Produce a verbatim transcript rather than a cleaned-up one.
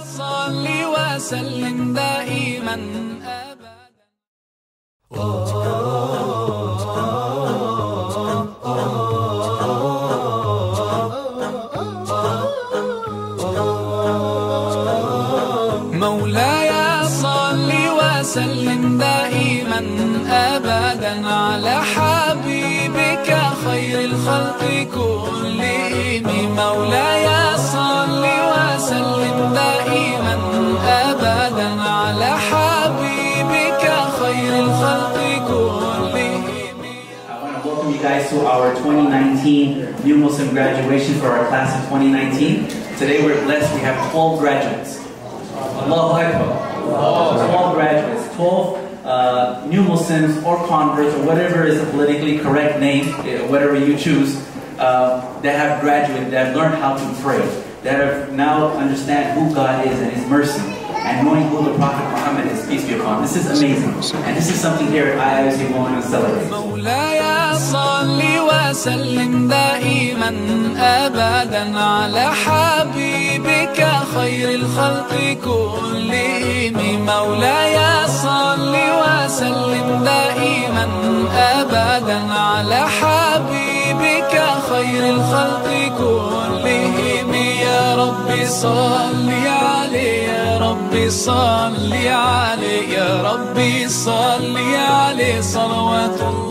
صل وسلم دائما أبدا. مولاي صل وسلم دائما أبدا على حبيبك خير الخلق كلهم. مولاي صل وسلم دائما أبدا على حبيبك خير الخلق كلهم. I want to welcome you guys to our twenty nineteen New Muslim graduation for our class of twenty nineteen. Today we're blessed, we have twelve graduates. Allahu Akbar. twelve graduates, twelve uh, new Muslims or converts or whatever is the politically correct name, whatever you choose, uh, that have graduated, that have learned how to pray, that have now understand who God is and His mercy, and knowing who the Prophet Muhammad is, peace be upon him. This is amazing, and this is something here at I I O C we want to celebrate. صل وسلم دائما أبدا على حبيبك خير الخلق كلهم. مولاي صل وسلم دائما أبدا على حبيبك خير الخلق كلهم. يا ربي صل عليه، يا ربي صل عليه، يا ربي صل عليه صلوات الله.